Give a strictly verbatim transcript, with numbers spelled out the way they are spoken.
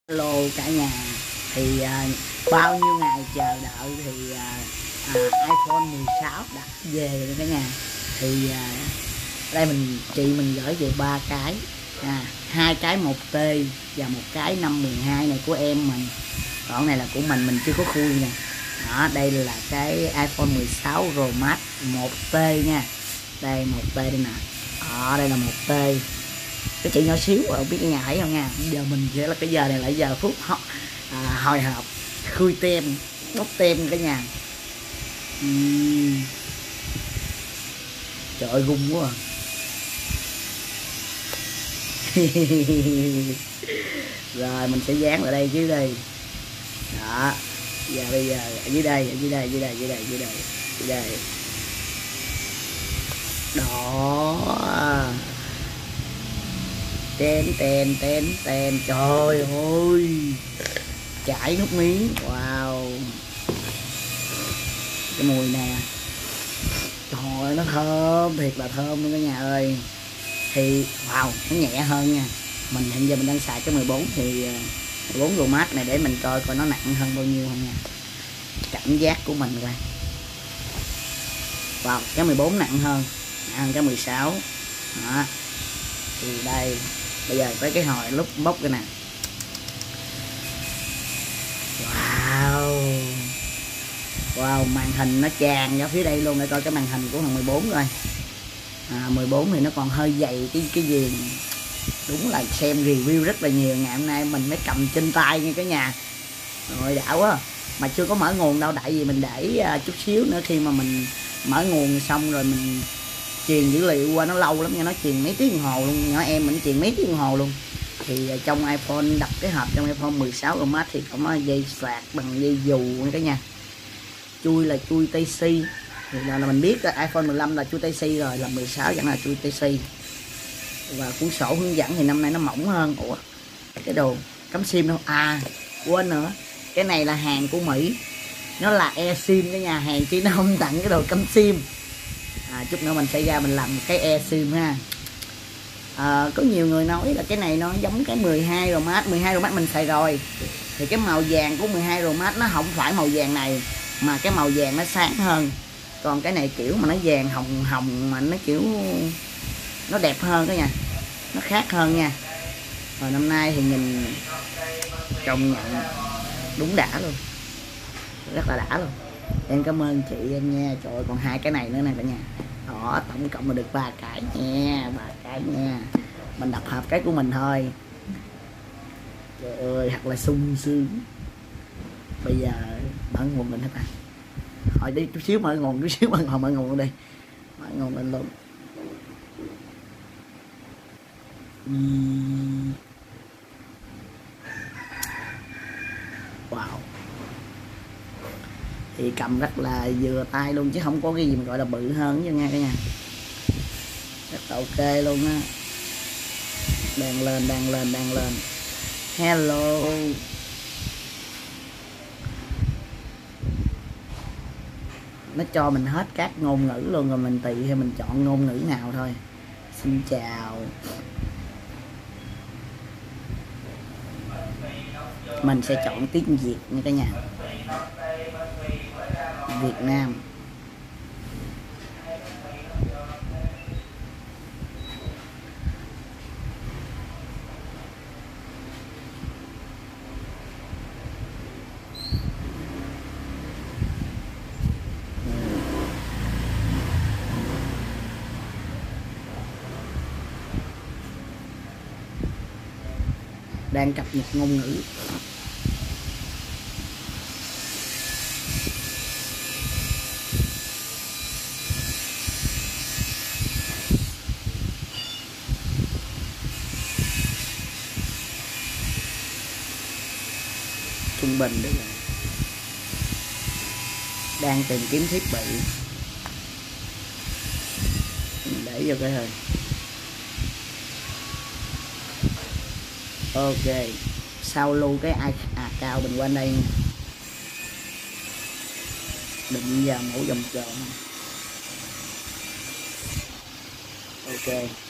Hello cả nhà. Thì à, bao nhiêu ngày chờ đợi thì à, à, iPhone mười sáu đã về rồi cả nhà. Thì à, đây mình chị mình gửi về ba cái, à, hai cái một T và một cái năm mười hai này của em mình, còn này là của mình mình chưa có khui nè. Đó, đây là cái iPhone mười sáu Pro Max một T nha. Đây một T đây nè. Đó, đây là một T. Cái chị nhỏ xíu không biết cái nhà thấy không nha. Giờ mình sẽ là cái giờ này là giờ phút à, hồi hộp khui tem, bóc tem cả nhà. uhm. Trời ơi gung quá à. Rồi mình sẽ dán vào đây chứ đây. Đó, giờ bây giờ ở dưới đây, ở dưới đây, dưới đây, dưới đây, dưới đây, dưới đây. Đó, tên tên tên tên trời ơi chảy nước miếng. Wow, cái mùi nè, trời ơi nó thơm thiệt là thơm luôn cả nhà ơi. Thì wow, nó nhẹ hơn nha. Mình hiện giờ mình đang xài cái mười bốn thì mười bốn Pro Max này để mình coi coi nó nặng hơn bao nhiêu không nha. Cảm giác của mình coi. Wow, cái mười bốn nặng hơn, nặng hơn cái mười sáu. Đó. Thì đây, bây giờ tới cái hồi lúc bóc cái nè. Wow, wow, màn hình nó tràn ra phía đây luôn để coi cái màn hình của thằng mười bốn coi. À, mười bốn thì nó còn hơi dày cái cái viền. Đúng là xem review rất là nhiều, ngày hôm nay mình mới cầm trên tay nha cả nhà. Rồi đã quá, mà chưa có mở nguồn đâu, tại vì mình để uh, chút xíu nữa khi mà mình mở nguồn xong rồi mình truyền dữ liệu qua, nó lâu lắm nha, nó truyền mấy tiếng đồng hồ luôn, nhỏ em mình truyền mấy tiếng đồng hồ luôn. Thì uh, trong iPhone đập cái hộp trong iPhone mười sáu Pro Max thì có dây sạc bằng dây dù nha cả nhà. Chui là chui Type C, thì là, là mình biết là iPhone mười lăm là chui Type C rồi, là mười sáu vẫn là chui Type C. Và cuốn sổ hướng dẫn thì năm nay nó mỏng hơn. Ủa, cái đồ cắm sim đâu à, quên nữa, cái này là hàng của Mỹ, nó là eSIM cả nhà, hàng chỉ nó không tặng cái đồ cắm sim. À, chút nữa mình sẽ ra mình làm cái eSIM ha. À, có nhiều người nói là cái này nó giống cái mười hai Pro Max, mười hai Pro Max mình xài rồi, thì cái màu vàng của mười hai Pro Max nó không phải màu vàng này, mà cái màu vàng nó sáng hơn. Còn cái này kiểu mà nó vàng hồng hồng mà nó kiểu nó đẹp hơn đó nha, nó khác hơn nha. Rồi năm nay thì nhìn công nhận đúng đã luôn, rất là đã luôn. Em cảm ơn chị em nha. Trời ơi, còn hai cái này nữa nè cả nhà. Đó, tổng cộng là được ba cái nha, ba cái nha. Mình đập hợp cái của mình thôi. Trời ơi, thật là sung sướng. Bây giờ mở nguồn mình hết à. Hỏi đi chút xíu mở nguồn, chút xíu mở nguồn, mở nguồn đi. Mở nguồn lên luôn. Wow, thì cầm rất là vừa tay luôn, chứ không có cái gì mà gọi là bự hơn chứ nha cả nhà. Rất là ok luôn á. Đang lên, đang lên, đang lên. Hello. Nó cho mình hết các ngôn ngữ luôn, rồi mình tùy theo mình chọn ngôn ngữ nào thôi. Xin chào. Mình sẽ chọn tiếng Việt nha cả nhà. Việt Nam. Đang cập nhật ngôn ngữ. Trung bình được rồi. Đang tìm kiếm thiết bị. Để vô cái hơi. Ok, sao lưu cái ai à cao mình qua đây nha. Định giờ mẫu vòng tròn. Ok.